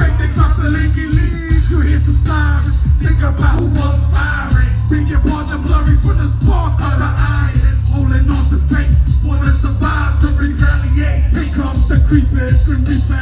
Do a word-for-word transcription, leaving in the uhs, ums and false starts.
face, they drop the linky links. You hear some sirens, think about who was firing. See your partner blurry from the spark of the iron. Holding on to faith, wanna survive to retaliate. Here comes the creepers, grim reaper.